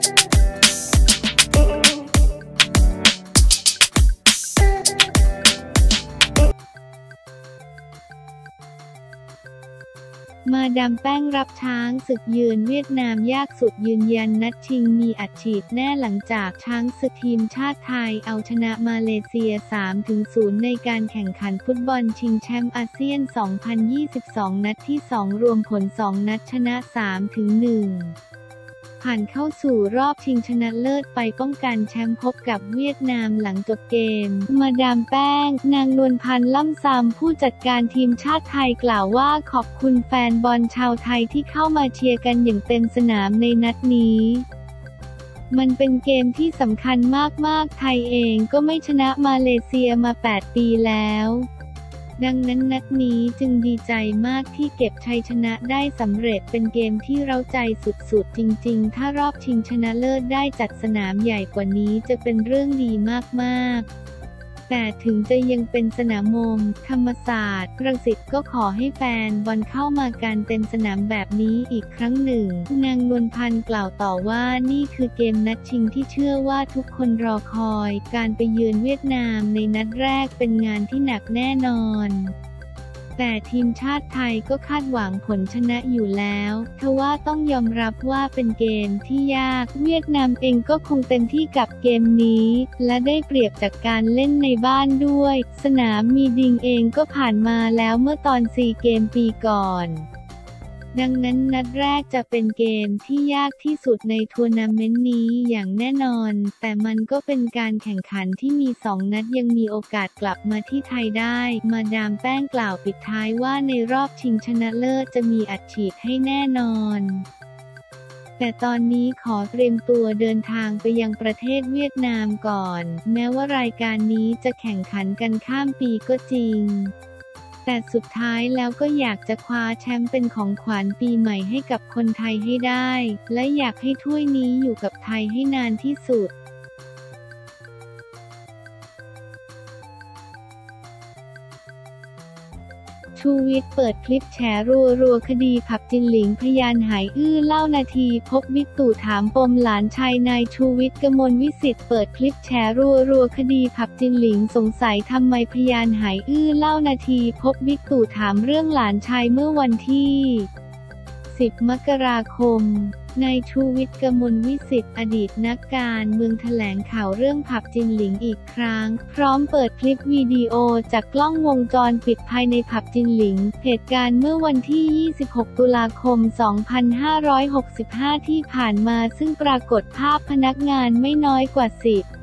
มาดามแป้งรับช้างศึกเยือนเวียดนามยากสุดยืนยันนัดชิงมีอัดฉีดแน่หลังจากช้างศึกทีมชาติไทยเอาชนะมาเลเซีย 3-0 ในการแข่งขันฟุตบอลชิงแชมป์อาเซียน 2022 นัดที่ 2 รวมผล 2 นัดชนะ 3-1 ผ่านเข้าสู่รอบชิงชนะเลิศไปป้องกันแชมป์พบกับเวียดนามหลังจบเกมมาดามแป้งนางนวลพันธ์ล่ำซำผู้จัดการทีมชาติไทยกล่าวว่าขอบคุณแฟนบอลชาวไทยที่เข้ามาเชียร์กันอย่างเต็มสนามในนัดนี้มันเป็นเกมที่สำคัญมากๆไทยเองก็ไม่ชนะมาเลเซียมา 8 ปีแล้วดังนั้นนัดนี้จึงดีใจมากที่เก็บชัยชนะได้สำเร็จเป็นเกมที่เร้าใจสุดๆจริงๆถ้ารอบชิงชนะเลิศได้จัดสนามใหญ่กว่านี้จะเป็นเรื่องดีมากๆแต่ถึงจะยังเป็นสนามมงธรรมศาสตร์รังสิตก็ขอให้แฟนบอลเข้ามาการเต็มสนามแบบนี้อีกครั้งหนึ่งนางนวลพันธ์กล่าวต่อว่านี่คือเกมนัดชิงที่เชื่อว่าทุกคนรอคอยการไปเยือนเวียดนามในนัดแรกเป็นงานที่หนักแน่นอนแต่ทีมชาติไทยก็คาดหวังผลชนะอยู่แล้วทว่าต้องยอมรับว่าเป็นเกมที่ยากเวียดนามเองก็คงเต็มที่กับเกมนี้และได้เปรียบจากการเล่นในบ้านด้วยสนามมีดิงเองก็ผ่านมาแล้วเมื่อตอนซีเกมปีก่อนดังนั้นนัดแรกจะเป็นเกมที่ยากที่สุดในทัวร์นาเมนต์นี้อย่างแน่นอนแต่มันก็เป็นการแข่งขันที่มี2 นัดยังมีโอกาสกลับมาที่ไทยได้มาดามแป้งกล่าวปิดท้ายว่าในรอบชิงชนะเลิศจะมีอัดฉีดให้แน่นอนแต่ตอนนี้ขอเตรียมตัวเดินทางไปยังประเทศเวียดนามก่อนแม้ว่ารายการนี้จะแข่งขันกันข้ามปีก็จริงแต่สุดท้ายแล้วก็อยากจะคว้าแชมป์เป็นของขวัญปีใหม่ให้กับคนไทยให้ได้และอยากให้ถ้วยนี้อยู่กับไทยให้นานที่สุดชูวิทย์เปิดคลิปแฉรัวคดีผับจินหลิงพยานหายอื้อเล่านาทีพบบิ๊กตู่ถามปมหลานชายนายชูวิทย์กมลวิสิทธิ์เปิดคลิปแฉรัวคดีผับจินหลิงสงสัยทำไมพยานหายอื้อเล่านาทีพบบิ๊กตู่ถามเรื่องหลานชายเมื่อวันที่10 มกราคมนายชูวิทย์กมลวิสิทธิ์อดีตนักการเมืองแถลงข่าวเรื่องผับจินหลิงอีกครั้งพร้อมเปิดคลิปวิดีโอจากกล้องวงจรปิดภายในผับจินหลิงเหตุการณ์เมื่อวันที่ 26 ตุลาคม 2565 ที่ผ่านมาซึ่งปรากฏภาพพนักงานไม่น้อยกว่า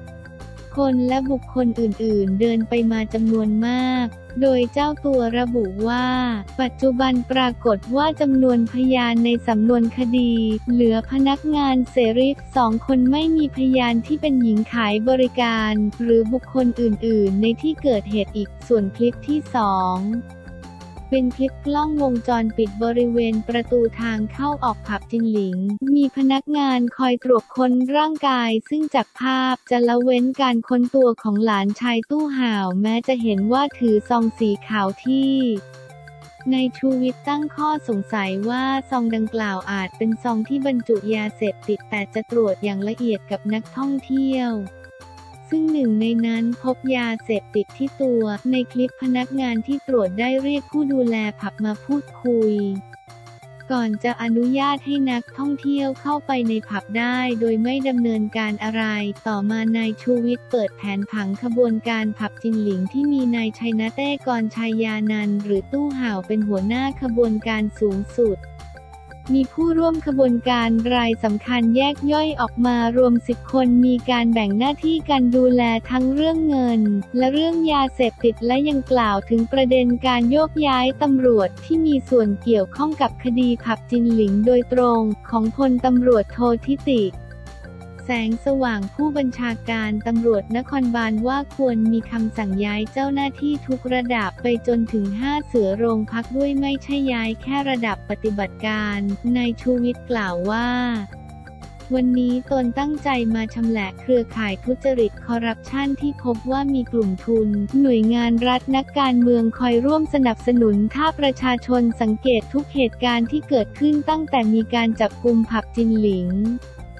10 คนและบุคคลอื่นๆเดินไปมาจำนวนมากโดยเจ้าตัวระบุว่าปัจจุบันปรากฏว่าจำนวนพยานในสำนวนคดีเหลือพนักงานเสรี2 คนไม่มีพยานที่เป็นหญิงขายบริการหรือบุคคลอื่นๆในที่เกิดเหตุอีกส่วนคลิปที่ 2เป็นคลิปกล้องวงจรปิดบริเวณประตูทางเข้าออกผับจินหลิงมีพนักงานคอยตรวจค้นร่างกายซึ่งจากภาพจะละเว้นการค้นตัวของหลานชายตู้ห่าวแม้จะเห็นว่าถือซองสีขาวที่ในชูวิทย์ตั้งข้อสงสัยว่าซองดังกล่าวอาจเป็นซองที่บรรจุยาเสพติดแต่จะตรวจอย่างละเอียดกับนักท่องเที่ยวซึ่งหนึ่งในนั้นพบยาเสพติดที่ตัวในคลิปพนักงานที่ตรวจได้เรียกผู้ดูแลผับมาพูดคุยก่อนจะอนุญาตให้นักท่องเที่ยวเข้าไปในผับได้โดยไม่ดำเนินการอะไรต่อมานายชูวิทย์เปิดแผนผังขบวนการผับจินหลิงที่มีนายชัยนะเต้กรชัยยานันท์หรือตู้ห่าวเป็นหัวหน้าขบวนการสูงสุดมีผู้ร่วมขบวนการรายสำคัญแยกย่อยออกมารวม10 คนมีการแบ่งหน้าที่การดูแลทั้งเรื่องเงินและเรื่องยาเสพติดและยังกล่าวถึงประเด็นการโยกย้ายตำรวจที่มีส่วนเกี่ยวข้องกับคดีผับจินหลิงโดยตรงของพลตำรวจโทธิติแสงสว่างผู้บัญชาการตำรวจนครบาลว่าควรมีคำสั่งย้ายเจ้าหน้าที่ทุกระดับไปจนถึง5 เสือโรงพักด้วยไม่ใช่ย้ายแค่ระดับปฏิบัติการนายชูวิทย์กล่าวว่าวันนี้ตนตั้งใจมาชำแหละเครือข่ายทุจริตคอร์รัปชันที่พบว่ามีกลุ่มทุนหน่วยงานรัฐนักการเมืองคอยร่วมสนับสนุนถ้าประชาชนสังเกตทุกเหตุการณ์ที่เกิดขึ้นตั้งแต่มีการจับกุมผับจินหลิง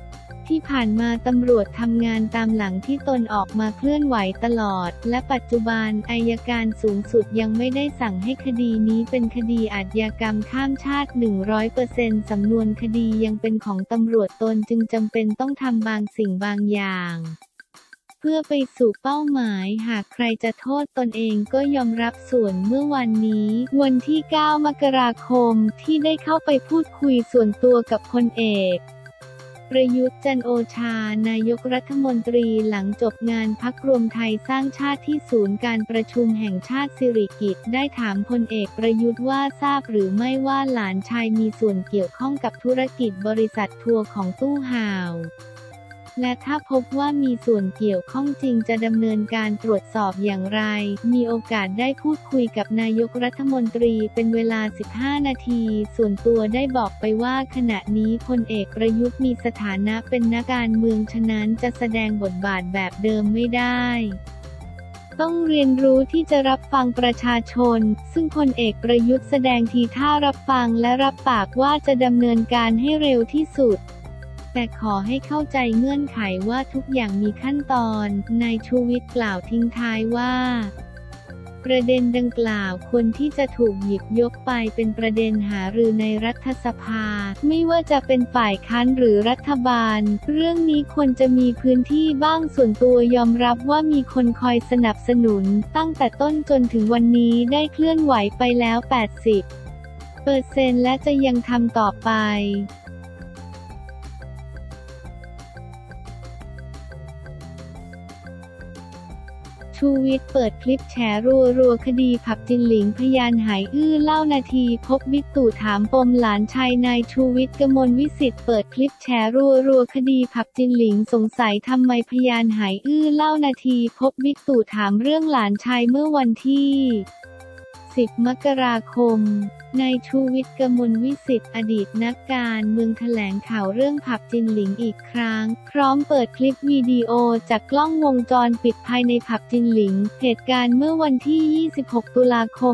ที่ผ่านมาตำรวจทำงานตามหลังที่ตนออกมาเคลื่อนไหวตลอดและปัจจุบันอัยการสูงสุดยังไม่ได้สั่งให้คดีนี้เป็นคดีอาชญากรรมข้ามชาติ 100% สำนวนคดียังเป็นของตำรวจตนจึงจำเป็นต้องทำบางสิ่งบางอย่างเพื่อไปสู่เป้าหมายหากใครจะโทษตนเองก็ยอมรับส่วนเมื่อวันนี้วันที่ 9 มกราคมที่ได้เข้าไปพูดคุยส่วนตัวกับพลเอกประยุทธ์จันทร์โอชานายกรัฐมนตรีหลังจบงานพรรครวมไทยสร้างชาติที่ศูนย์การประชุมแห่งชาติสิริกิติ์ได้ถามพลเอกประยุทธ์ว่าทราบหรือไม่ว่าหลานชายมีส่วนเกี่ยวข้องกับธุรกิจบริษัททัวร์ของตู้ห่าวและถ้าพบว่ามีส่วนเกี่ยวข้องจริงจะดำเนินการตรวจสอบอย่างไรมีโอกาสได้พูดคุยกับนายกรัฐมนตรีเป็นเวลา 15 นาทีส่วนตัวได้บอกไปว่าขณะนี้พลเอกประยุทธ์มีสถานะเป็นนักการเมืองฉะนั้นจะแสดงบทบาทแบบเดิมไม่ได้ต้องเรียนรู้ที่จะรับฟังประชาชนซึ่งพลเอกประยุทธ์แสดงทีท่ารับฟังและรับปากว่าจะดำเนินการให้เร็วที่สุดแต่ขอให้เข้าใจเงื่อนไขว่าทุกอย่างมีขั้นตอนนายชูวิทย์กล่าวทิ้งท้ายว่าประเด็นดังกล่าวควรที่จะถูกหยิบยกไปเป็นประเด็นหารือในรัฐสภาไม่ว่าจะเป็นฝ่ายค้านหรือรัฐบาลเรื่องนี้ควรจะมีพื้นที่บ้างส่วนตัวยอมรับว่ามีคนคอยสนับสนุนตั้งแต่ต้นจนถึงวันนี้ได้เคลื่อนไหวไปแล้ว 80% และจะยังทำต่อไปชูวิทย์เปิดคลิปแฉรัวคดีผับจินหลิงพยานหายอื้อเล่านาทีพบบิ๊กตู่ถามปมหลานชายนายชูวิทย์กมลวิสิทธิ์เปิดคลิปแฉรัวคดีผับจินหลิงสงสัยทำไมพยานหายอื้อเล่านาทีพบบิ๊กตู่ถามเรื่องหลานชายเมื่อวันที่10 มกราคมนายชูวิทย์กมลวิสิทธิ์อดีตนักการเมืองแถลงข่าวเรื่องผับจินหลิงอีกครั้งพร้อมเปิดคลิปวิดีโอจากกล้องวงจรปิดภายในผับจินหลิงเหตุการณ์เมื่อวันที่ 26 ตุลาคม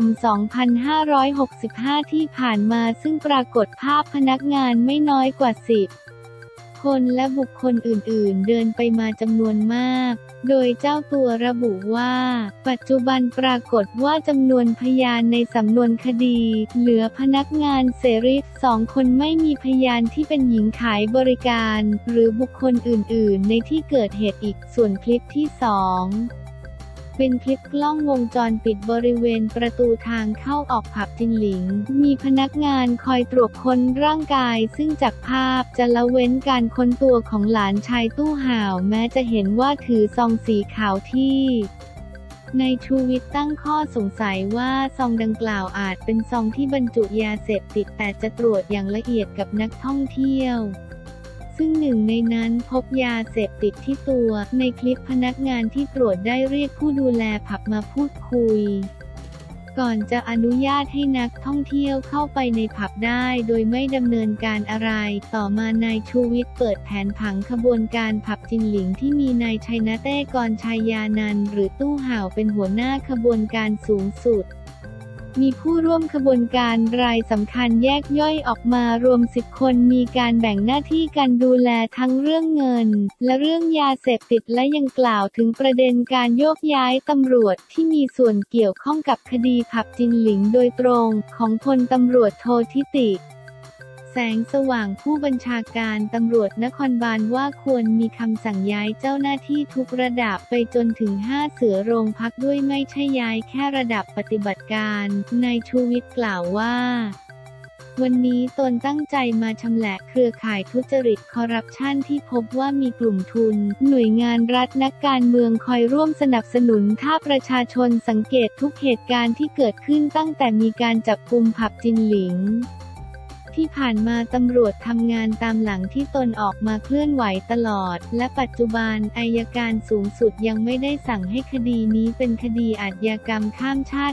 2565 ที่ผ่านมาซึ่งปรากฏภาพพนักงานไม่น้อยกว่า 10 คนและบุคคลอื่นๆเดินไปมาจำนวนมากโดยเจ้าตัวระบุว่าปัจจุบันปรากฏว่าจำนวนพยานในสำนวนคดีเหลือพนักงานเสรี2 คนไม่มีพยานที่เป็นหญิงขายบริการหรือบุคคลอื่นๆในที่เกิดเหตุอีกส่วนคลิปที่ 2เป็นคลิปกล้องวงจรปิดบริเวณประตูทางเข้าออกผับจินหลิงมีพนักงานคอยตรวจค้นร่างกายซึ่งจากภาพจะละเว้นการค้นตัวของหลานชายตู้ห่าวแม้จะเห็นว่าถือซองสีขาวที่นายชูวิทย์ตั้งข้อสงสัยว่าซองดังกล่าวอาจเป็นซองที่บรรจุยาเสพติดแต่จะตรวจอย่างละเอียดกับนักท่องเที่ยวซึ่งหนึ่งในนั้นพบยาเสพติดที่ตัวในคลิปพนักงานที่ตรวจได้เรียกผู้ดูแลผับมาพูดคุยก่อนจะอนุญาตให้นักท่องเที่ยวเข้าไปในผับได้โดยไม่ดำเนินการอะไรต่อมานายชูวิทย์เปิดแผนผังขบวนการผับจินหลิงที่มีนายชัยนะเต้กรชัยยานันท์หรือตู้ห่าวเป็นหัวหน้าขบวนการสูงสุดมีผู้ร่วมขบวนการรายสำคัญแยกย่อยออกมารวม10 คนมีการแบ่งหน้าที่การดูแลทั้งเรื่องเงินและเรื่องยาเสพติดและยังกล่าวถึงประเด็นการโยกย้ายตำรวจที่มีส่วนเกี่ยวข้องกับคดีผับจินหลิงโดยตรงของพลตำรวจโทธิติแสงสว่างผู้บัญชาการตำรวจนครบาลว่าควรมีคำสั่งย้ายเจ้าหน้าที่ทุกระดับไปจนถึง5 เสือโรงพักด้วยไม่ใช่ย้ายแค่ระดับปฏิบัติการนายชูวิทย์กล่าวว่าวันนี้ตนตั้งใจมาชำแหละเครือข่ายทุจริตคอร์รัปชันที่พบว่ามีกลุ่มทุนหน่วยงานรัฐนักการเมืองคอยร่วมสนับสนุนถ้าประชาชนสังเกตทุกเหตุการณ์ที่เกิดขึ้นตั้งแต่มีการจับกุมผับจินหลิงที่ผ่านมาตำรวจทำงานตามหลังที่ตนออกมาเคลื่อนไหวตลอดและปัจจุบันอัยการสูงสุดยังไม่ได้สั่งให้คดีนี้เป็นคดีอาชญากรรมข้ามชาติ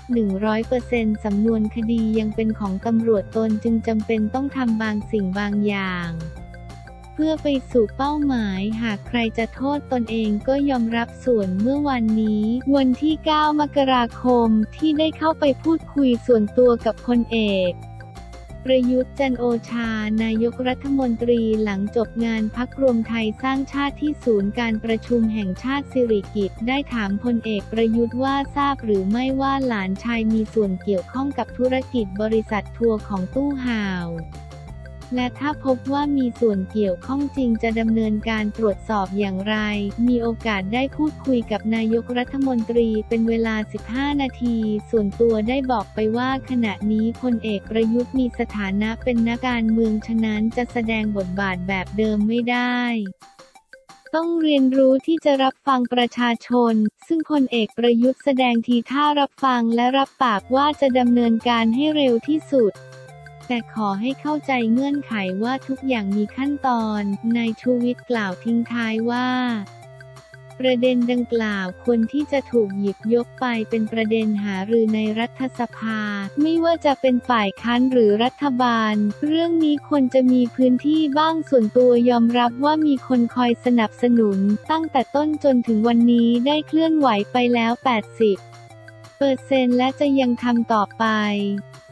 100% สำนวนคดียังเป็นของตำรวจตนจึงจำเป็นต้องทำบางสิ่งบางอย่างเพื่อไปสู่เป้าหมายหากใครจะโทษตนเองก็ยอมรับส่วนเมื่อวันนี้วันที่ 9 มกราคมที่ได้เข้าไปพูดคุยส่วนตัวกับพลเอกประยุทธ์จันทร์โอชานายกรัฐมนตรีหลังจบงานพรรครวมไทยสร้างชาติที่ศูนย์การประชุมแห่งชาติสิริกิติ์ได้ถามพลเอกประยุทธ์ว่าทราบหรือไม่ว่าหลานชายมีส่วนเกี่ยวข้องกับธุรกิจบริษัททัวร์ของตู้ห่าวและถ้าพบว่ามีส่วนเกี่ยวข้องจริงจะดำเนินการตรวจสอบอย่างไรมีโอกาสได้พูดคุยกับนายกรัฐมนตรีเป็นเวลา 15 นาทีส่วนตัวได้บอกไปว่าขณะนี้พลเอกประยุทธ์มีสถานะเป็นนักการเมืองฉะนั้นจะแสดงบทบาทแบบเดิมไม่ได้ต้องเรียนรู้ที่จะรับฟังประชาชนซึ่งพลเอกประยุทธ์แสดงทีท่ารับฟังและรับปากว่าจะดำเนินการให้เร็วที่สุดแต่ขอให้เข้าใจเงื่อนไขว่าทุกอย่างมีขั้นตอนนายชูวิทย์กล่าวทิ้งท้ายว่าประเด็นดังกล่าวควรที่จะถูกหยิบยกไปเป็นประเด็นหารือในรัฐสภาไม่ว่าจะเป็นฝ่ายค้านหรือรัฐบาลเรื่องนี้ควรจะมีพื้นที่บ้างส่วนตัวยอมรับว่ามีคนคอยสนับสนุนตั้งแต่ต้นจนถึงวันนี้ได้เคลื่อนไหวไปแล้ว 80%และจะยังทำต่อไป